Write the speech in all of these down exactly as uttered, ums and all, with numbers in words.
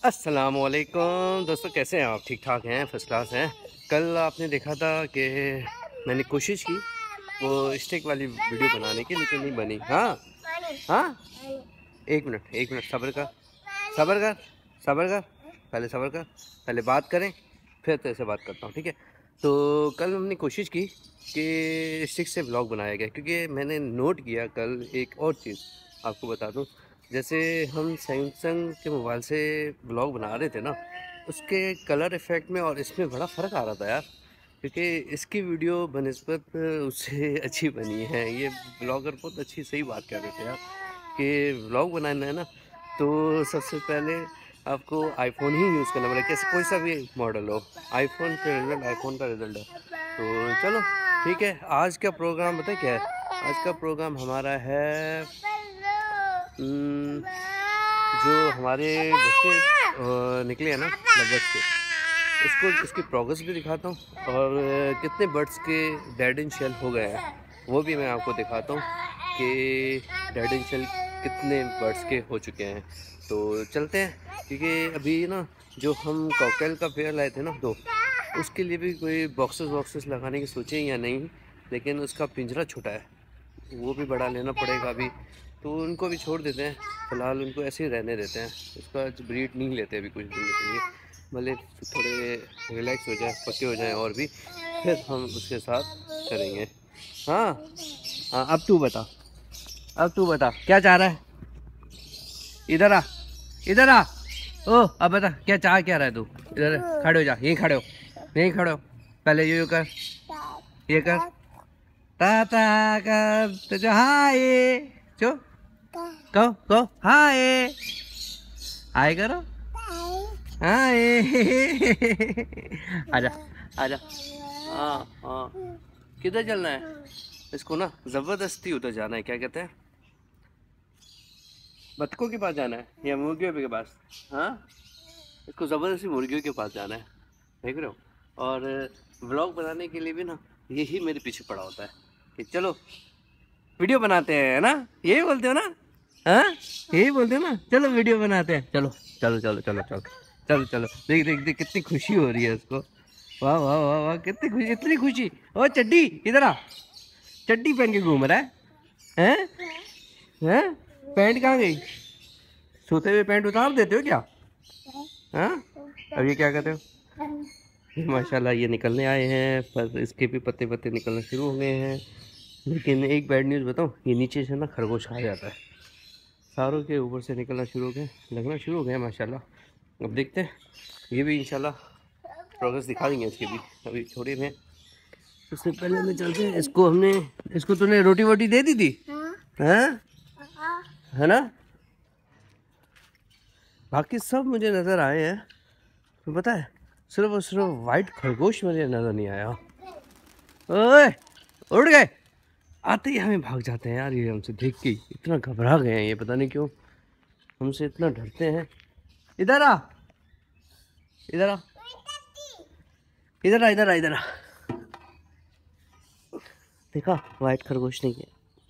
अस्सलामुअलैकुम दोस्तों, कैसे हैं आप? ठीक ठाक हैं, फर्स्ट क्लास हैं। कल आपने देखा था कि मैंने कोशिश की वो स्टिक वाली वीडियो बनाने की, लेकिन नहीं बनी। हाँ हाँ, एक मिनट एक मिनट सब्र कर, सब्र कर, सब्र कर, पहले सब्र कर, पहले बात करें, फिर तेरे से बात करता हूँ, ठीक है? तो कल हमने कोशिश की कि स्टिक से ब्लॉग बनाया गया, क्योंकि मैंने नोट किया कल एक और चीज़ आपको बता दूँ। जैसे हम सैमसंग के मोबाइल से ब्लॉग बना रहे थे ना, उसके कलर इफ़ेक्ट में और इसमें बड़ा फ़र्क आ रहा था यार, क्योंकि इसकी वीडियो बनस्बत उससे अच्छी बनी है। ये ब्लॉगर बहुत अच्छी सही बात कह रहे थे यार कि ब्लॉग बनाना है ना, तो सबसे पहले आपको आईफोन ही यूज़ करना पड़ेगा, कैसे कोई सा भी मॉडल हो। आईफोन का रिज़ल्ट आईफोन का रिज़ल्ट है। तो चलो ठीक है, आज का प्रोग्राम पता है क्या है? आज का प्रोग्राम हमारा है जो हमारे बच्चे निकले हैं ना लगभग से, इसको इसकी प्रोग्रेस भी दिखाता हूँ, और कितने बर्ड्स के डेड इन शेल हो गए हैं वो भी मैं आपको दिखाता हूँ कि डेड इन शेल कितने बर्ड्स के हो चुके हैं। तो चलते हैं, क्योंकि अभी ना जो हम कॉकटेल का पेड़ लाए थे ना, तो उसके लिए भी कोई बॉक्सेस वॉक्सेस लगाने की सोचे या नहीं, लेकिन उसका पिंजरा छोटा है, वो भी बड़ा लेना पड़ेगा अभी। तो उनको भी छोड़ देते हैं, फ़िलहाल उनको ऐसे ही रहने देते हैं, उसका ब्रीड नहीं लेते अभी कुछ दिन के लिए, भले थोड़े रिलैक्स हो जाए, पक्के हो जाए, और भी फिर हम उसके साथ करेंगे। हाँ हाँ, अब तू बता, अब तू बता क्या चाह रहा है? इधर आ, इधर आ। ओ अब बता क्या चाह क्या रहा है तू? इधर खड़े हो जा, यहीं खड़े हो, यहीं खड़े हो, पहले ये कर, ये कर, ताता कर तो जो हाय जो कहो कहो हाय, हाय करो, हाय। आजा आजा, हाँ हाँ, किधर चलना है? इसको ना जबरदस्ती उधर जाना है, क्या कहते हैं, बतखों के पास जाना है या मुर्गियों के पास? हाँ, इसको ज़बरदस्ती मुर्गियों के पास जाना है, देख रहे हो? और व्लॉग बनाने के लिए भी ना यही मेरे पीछे पड़ा होता है कि चलो वीडियो बनाते हैं, है ना? यही बोलते हो ना? हाँ, यही बोलते हो ना, चलो वीडियो बनाते हैं, चलो चलो चलो चलो चलो चलो चलो। देख देख देख कितनी खुशी हो रही है उसको, वाह वाह वाह वाह, कितनी खुशी, इतनी खुशी। ओ चड्डी इधर आ, चड्डी पहन के घूम रहा है, हैं हैं? पैंट कहाँ गई? सोते हुए पैंट उतार देते हो क्या? हाँ, अब ये क्या कहते हो? माशाल्लाह ये निकलने आए हैं, पर इसके भी पत्ते पत्ते निकलना शुरू हो गए हैं। लेकिन एक बैड न्यूज़ बताऊँ, ये नीचे से ना खरगोश आ जाता है, सारों के ऊपर से निकलना शुरू हो गए, लगना शुरू हो गए माशाल्लाह। अब देखते हैं, ये भी इंशाल्लाह प्रोग्रेस दिखा देंगे इसकी भी, अभी छोड़े में। उससे पहले हमें चलते हैं, इसको हमने इसको तूने रोटी वोटी दे दी थी? हाँ, है ना? बाकी सब मुझे नज़र आए हैं, तो पता है सिर्फ और सिर्फ वाइट खरगोश मुझे नज़र नहीं आया। ओए उड़ गए, आते ही हमें भाग जाते हैं यार, ये हमसे देख के इतना घबरा गए हैं, ये पता नहीं क्यों हमसे इतना डरते हैं। इधर आ, इधर आ, इधर आ, इधर आ, इधर आ। देखा, वाइट खरगोश नहीं है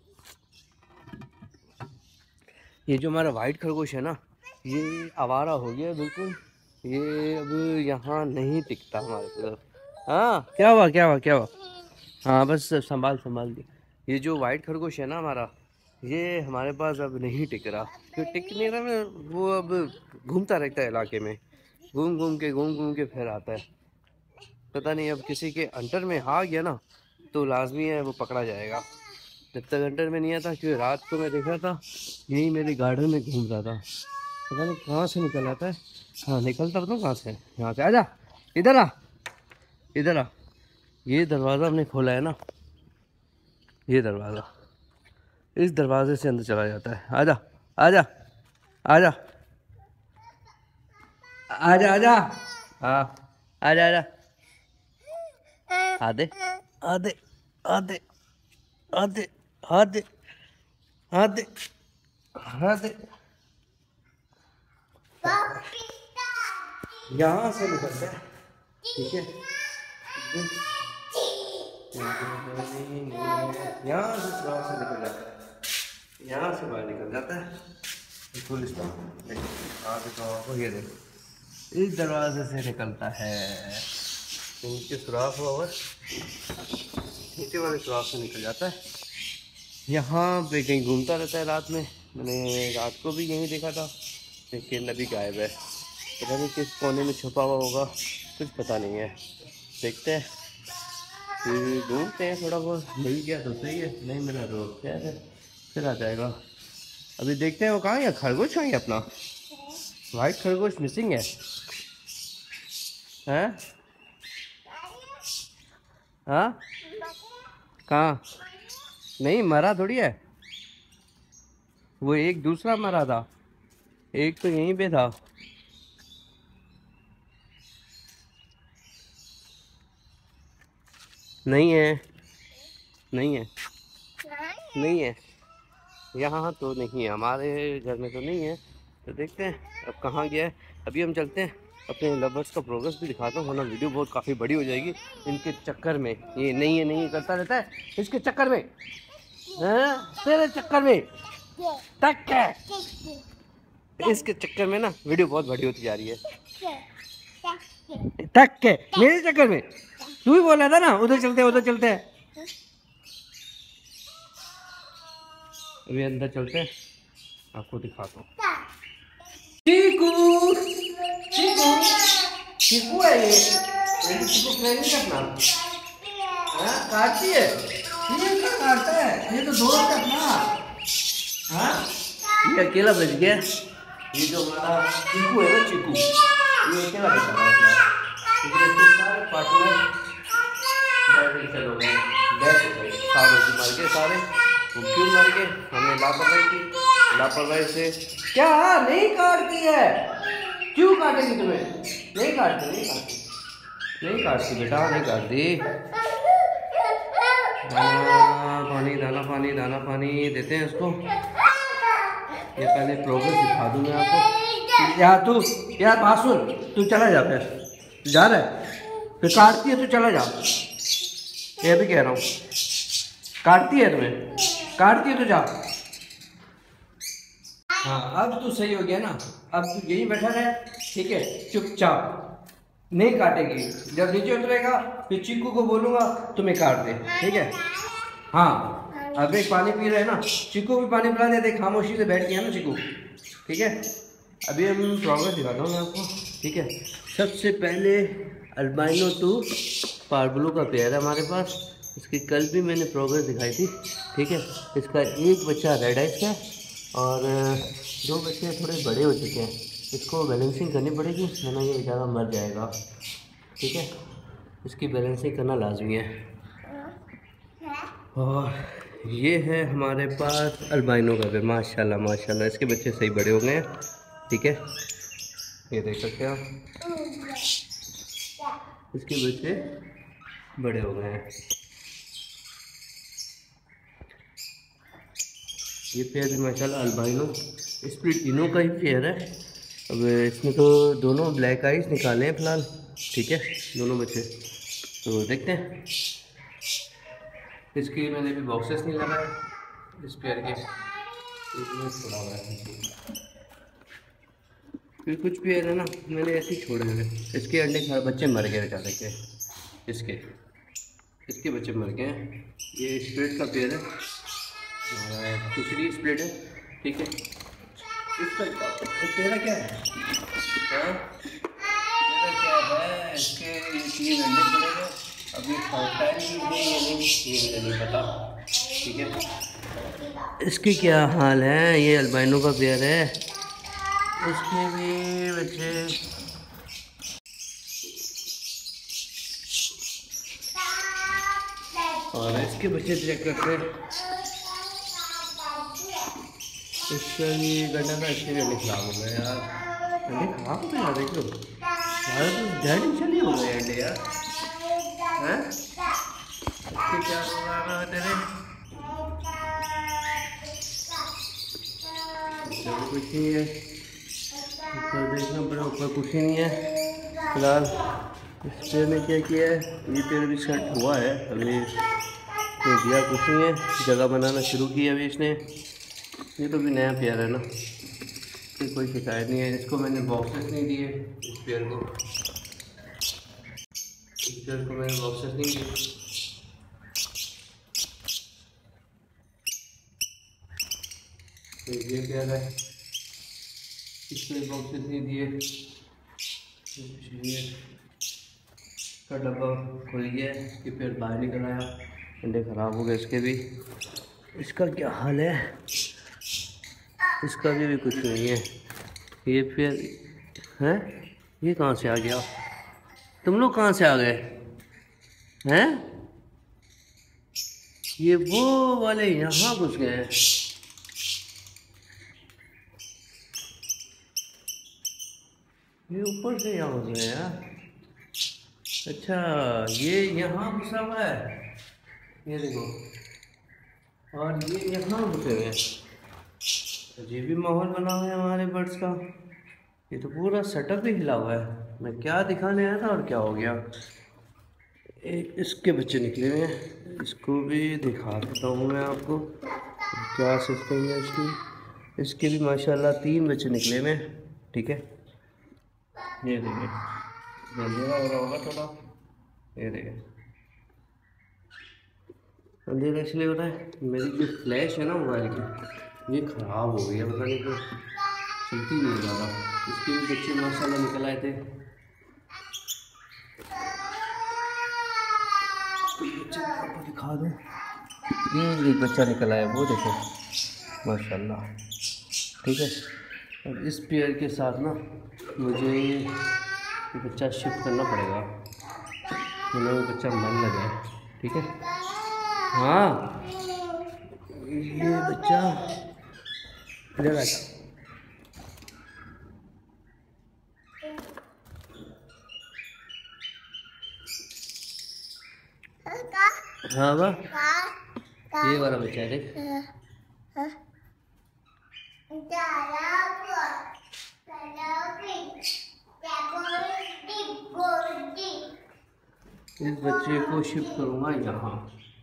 ये। जो हमारा वाइट खरगोश है ना, ये आवारा हो गया बिल्कुल, ये अब यहाँ नहीं टिकता हमारे तरफ। हाँ, क्या हुआ क्या हुआ क्या हुआ? हाँ बस संभाल संभाल दी। ये जो वाइट खरगोश है ना हमारा, ये हमारे पास अब नहीं टिक रहा। क्यों टिक नहीं रहा? मैं वो अब घूमता रहता है इलाके में, घूम घूम के घूम घूम के फिर आता है। पता नहीं, अब किसी के अंटर में आ गया ना तो लाजमी है वो पकड़ा जाएगा। जब तक अंटर में नहीं आता, क्योंकि रात को मैं देख रहा था यही मेरे गार्डन में घूम रहा था, पता नहीं कहाँ से निकल आता है। हाँ निकलता बताऊँ कहाँ से, यहाँ से। आजा, इधर आ, इधर आ। ये दरवाज़ा हमने खोला है ना, ये दरवाज़ा, इस दरवाजे से अंदर चला जाता है। आजा आजा आजा आजा आजा, हाँ आजा आजा, आधे आधे आधे आधे आधे आधे आधे, यहाँ से निकलता है, ठीक है? यहाँ से सुराख से निकल जाता है, यहाँ से बाहर निकल जाता है। पुलिस तो ये देख, इस दरवाजे से निकलता है, नीचे सुराख हुआ हुआ, नीचे वाले सुराख से निकल जाता है। यहाँ पे कहीं घूमता रहता है रात में। मैंने रात को भी यहीं देखा था, लेकिन अभी गायब है। पता नहीं किस कोने में छुपा हुआ होगा, कुछ पता नहीं है। देखते हैं, फिर ढूंढते हैं, थोड़ा बहुत मिल गया तो सही है, नहीं मिला तो क्या है, फिर आ जाएगा। अभी देखते हैं वो कहाँ है। खरगोश कहाँ है अपना? वाइट खरगोश मिसिंग है। हैं? हाँ? कहाँ? नहीं, मरा थोड़ी है वो, एक दूसरा मरा था, एक तो यहीं पे था। नहीं है, नहीं है, नहीं है, यहाँ तो नहीं है, हमारे घर में तो नहीं है। तो देखते हैं अब कहाँ गया है। अभी हम चलते हैं, अपने लवर्स का प्रोग्रेस भी दिखाता हूँ, वरना वीडियो बहुत काफ़ी बड़ी हो जाएगी। इनके चक्कर में ये नहीं है नहीं है करता रहता है, इसके चक्कर में, हाँ, तेरे चक्कर में तक है, इसके चक्कर में ना वीडियो बहुत बड़ी होती जा रही है। तक के मेरे चक्कर में, तू ही बोला था ना उधर चलते उधर चलते हैं। अभी अंदर चलते हैं, आपको दिखाता हूँ। चीकू चीकू चीकू है ये, चीकू फ्रेंड है अपना, हाँ काटती है, ये क्या काटता है, ये तो दोस्त है अपना। हाँ ये अकेला बच गया, ये जो हमारा चीकू है ना, चीकू ये अकेला बचा है, सारे पार्टनर हो गए, डेथ हो गए, सारों की मर गए सारे। वो क्यों मर गए? हमने लापरवाही की, लापरवाही से। क्या नहीं काटती है? क्यों काटेगी तुम्हें? नहीं काटती, नहीं काटती, नहीं काटती बेटा, नहीं काटती। दाना पानी, दाना पानी, दाना पानी देते हैं उसको। ये पहले प्रोग्रेस दिखा दूँ मैं आपको। यार तू यार बात सुन, तू चला जा, फिर जा रहा है, फिर काटती है, तू चला जा। ये भी कह रहा हूँ, काटती है तुम्हें, काटती है तो जा। हाँ अब तू सही हो गया ना, अब तू यही बैठा रहे, ठीक है, चुपचाप, नहीं काटेगी। जब नीचे उतरेगा फिर चीकू को बोलूँगा तुम्हें काट दे, ठीक है। हाँ अब एक पानी पी रहे हैं ना, चीकू भी पानी पिला दे, देख खामोशी से बैठ गया ना चीकू, ठीक है। अभी हम प्रोग्रेस दिखाता हूँ मैं आपको, ठीक है। सबसे पहले अल्बाइनो टू पार्बलो का पेयर है हमारे पास, इसकी कल भी मैंने प्रोग्रेस दिखाई थी, ठीक है। इसका एक बच्चा रेड आइस का और दो बच्चे थोड़े बड़े हो चुके हैं, इसको बैलेंसिंग करनी पड़ेगी, वरना ये बेचारा मर जाएगा, ठीक है। इसकी बैलेंसिंग करना लाजमी है। और ये है हमारे पास अल्बाइनो का पेयर, माशाल्लाह माशाल्लाह, इसके बच्चे सही बड़े हो गए हैं, ठीक है। ये देख सकते हैं आप, इसके बच्चे बड़े हो गए हैं। ये पेयर भी माशाल्लाह अल्बाइनो स्प्लिट तीनों का ही पेयर है। अब इसमें तो दोनों ब्लैक आइज निकाले हैं फ़िलहाल, ठीक है, दोनों बच्चे। तो देखते हैं, इसके मैंने भी बॉक्सेस नहीं लगाए इस पेयर के, थोड़ा हुआ है। फिर कुछ पेयर है ना मैंने ऐसे ही छोड़े हुए, इसके अंडे बच्चे मर गए बेचारे के, इसके इसके बच्चे मर गए हैं। ये स्प्लिट का पेयर है, दूसरी स्प्लिट है, ठीक है। इसका तेरा क्या है? हाँ? तेरा क्या है? इसके तीन अंडे पड़ेंगे, अभी खाता है नहीं ये नहीं ये मुझे नहीं पता, ठीक है। इसके क्या हाल है? ये अल्बाइनो का पेयर है, इसके भी बच्चे और इसके बच्चे चेक करते हैं। इसका भी गंडा था, इसके भी अंडे खराब हो गए यार, अंडे खराब हो गए यार, देख लो यार, तो डैडी चली हो गए अंडे यार, हैं? इसके क्या होगा तेरे? चलो कुछ नहीं है, ऊपर देखना पड़ा, ऊपर कुछ नहीं है फिलहाल। इस पेड़ में क्या किया है, ये पेड़ भी सेट हुआ है, अभी तो दिया कुछ नहीं है, जगह बनाना शुरू की अभी इसने। ये तो भी नया पेड़ है ना, इसकी कोई शिकायत नहीं है। इसको मैंने बॉक्सेस नहीं दिए, इस पेयर को इस पेयर को मैंने बॉक्सेस नहीं दिए। तो ये पेयर है, इसको बॉक्सेस नहीं दिए। का डब्बा खुल गया है, इसके पेड़ बाहर निकल आया, अंडे ख़राब हो गए इसके भी। इसका क्या हाल है, इसका भी, भी कुछ नहीं है। ये पेड़ है, ये कहाँ से आ गया? तुम लोग कहाँ से आ गए हैं? ये वो वाले यहाँ घुस गए हैं। ये ऊपर से यहाँ घुस गए हैं। अच्छा, ये यहाँ घुसा हुआ है, ये देखो, और ये यहाँ घुसे हुए हैं। अजीब भी माहौल बना हुआ है हमारे बर्ड्स का। ये तो पूरा सेटअप ही हिला हुआ है। मैं क्या दिखाने आया था और क्या हो गया। एक इसके बच्चे निकले हुए हैं, इसको भी दिखा देता हूँ मैं आपको क्या सिस्टम है इसकी। इसके भी माशाल्लाह तीन बच्चे निकले हुए हैं, ठीक है। ये देखिए, अंधेरा हो रहा होगा थोड़ा, ये देखिए अंधेरा इसलिए हो रहा है, मेरी जो फ्लैश है ना मोबाइल की, ये ख़राब हो गई है, पता नहीं क्यों चलती नहीं ज़्यादा। इसके भी बच्चे माशाल्लाह निकल आए थे। बच्चे आपको दिखा दूँ, ये एक बच्चा निकल आया, वो देखो माशाल्लाह, ठीक है। और इस पेयर के साथ ना मुझे बच्चा शिफ्ट करना पड़ेगा, मतलब वो बच्चा मन लगा है, ठीक है। हाँ, ये बच्चा इधर आ, हाँ वाह, ये वाला बच्चा है, देख। इस बच्चे को शिफ्ट करूँगा यहाँ,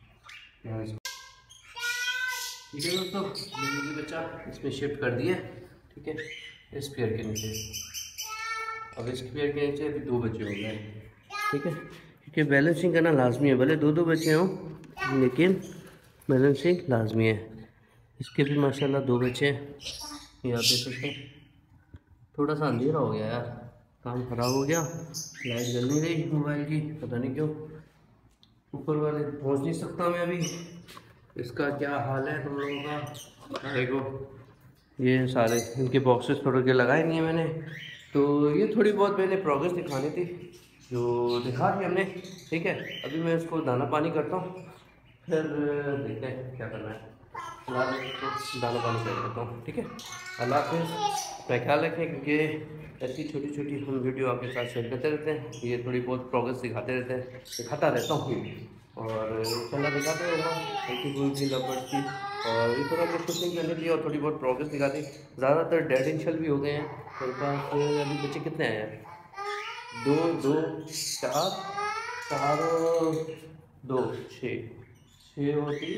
ठीक है दोस्तों। मैंने ये बच्चा इसमें शिफ्ट कर दिया, ठीक है, इस पेयर के नीचे। अब इस पेयर के नीचे अभी दो बच्चे हो गए, ठीक है, क्योंकि बैलेंसिंग करना लाजमी है। भले दो दो बच्चे हों, लेकिन बैलेंसिंग लाजमी है। इसके भी माशाल्लाह दो बच्चे हैं, ये आप देख सकते हैं। थोड़ा सा अंधेरा हो गया यार, काम ख़राब हो गया, लाइट जल नहीं रही मोबाइल की, पता नहीं क्यों। ऊपर वाले पहुंच नहीं सकता मैं अभी। इसका क्या हाल है तुम लोगों का, देखो ये सारे इनके बॉक्सेस थोड़े के लगाए नहीं है मैंने, तो ये थोड़ी बहुत मैंने प्रोग्रेस दिखानी थी जो दिखा दी हमने, ठीक है। अभी मैं इसको दाना पानी करता हूँ, फिर देखते हैं क्या करना है। फिलहाल इसको दाना पानी कर देता हूँ, ठीक है। अल्लाह हाफ़िज़, अपना ख्याल रखें, क्योंकि ऐसी छोटी छोटी हम वीडियो आपके साथ शेयर करते रहते हैं। ये थोड़ी बहुत प्रोग्रेस दिखाते रहते हैं, दिखाता रहता हूँ, और इंशाल्लाह दिखाते रहूँगा हल्की फुल्की लवबर्ड्स की। और ये थोड़ा बहुत कुछ नहीं करने की और थोड़ी बहुत प्रोग्रेस दिखाती। ज़्यादातर डेड इंशल भी हो गए हैं मेरे पास। अभी बच्चे कितने आए हैं, दो दो चार चार दो छः छः होती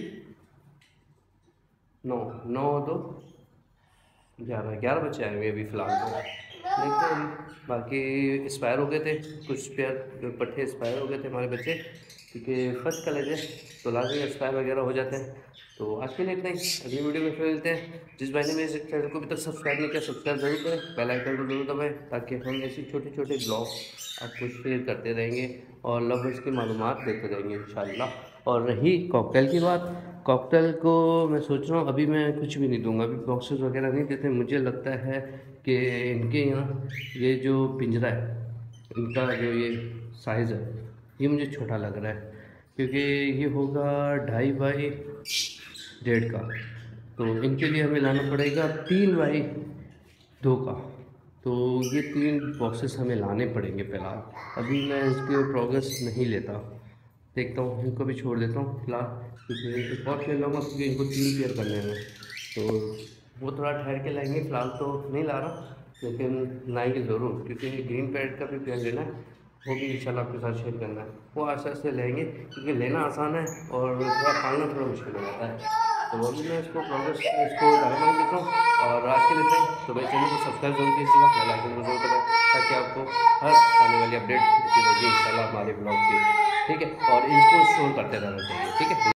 नौ नौ दो ग्यारह ग्यारह बच्चे आए हुए अभी फ़िलहाल तो, देखते हैं। बाकी एक्सपायर हो गए थे कुछ पेयर, पट्टे एक्सपायर हो गए थे हमारे बच्चे, क्योंकि फर्स्ट कॉलेज है तो लाजमी एक्सपायर वगैरह हो जाते हैं। तो आज के लिए इतना ही, अगली वीडियो में फिर मिलते हैं। जिस भाई ने मेरे चैनल को अभी तक सब्सक्राइब नहीं किया, सब्सक्राइब जरूर करें, बेल आइकन को जरूर दबाएं, ताकि हम ऐसी छोटे छोटे ब्लॉग आपको शेयर करते रहेंगे और लवर्स की मालूमात देते रहेंगे इंशाल्लाह। और रही कॉकटेल की बात, कॉकटेल को मैं सोच रहा हूँ अभी मैं कुछ भी नहीं दूंगा, अभी बॉक्सेस वगैरह नहीं देते। मुझे लगता है कि इनके यहाँ ये जो पिंजरा है, इनका जो ये साइज़ है, ये मुझे छोटा लग रहा है, क्योंकि ये होगा ढाई बाई डेढ़ का, तो इनके लिए हमें लाना पड़ेगा तीन बाई दो का। तो ये तीन बॉक्सेस हमें लाने पड़ेंगे फिलहाल। अभी मैं इसके प्रोग्रेस नहीं लेता, देखता हूँ, इनको भी छोड़ देता हूँ फिलहाल, क्योंकि एक और ले लूँगा, क्योंकि इनको तीन पेयर करने हैं, तो वो थोड़ा ठहर के लाएंगे। फ़िलहाल तो नहीं ला रहा, लेकिन लाएंगे ज़रूर, क्योंकि ग्रीन पैड का भी पेयर लेना है, वो भी इंशाल्लाह आपके साथ शेयर करना है। वो आस्ते आस्ते लेंगे, क्योंकि लेना आसान है और थोड़ा पालना थोड़ा मुश्किल हो जाता है। तो वो भी मैं इसको प्रोग्रेस इसको डायग्राम देता हूँ। और आज के लिए इतना ही। तो भाई चैनल को सब्सक्राइब जरूर कीजिएगा, बेल आइकन को जरूर दबाएं ताकि आपको हर आने वाली अपडेट मिलती रहेगी इंशाल्लाह हमारे ब्लॉग की। ठीक है, और इसको शोर करते रहना चाहिए। ठीक है।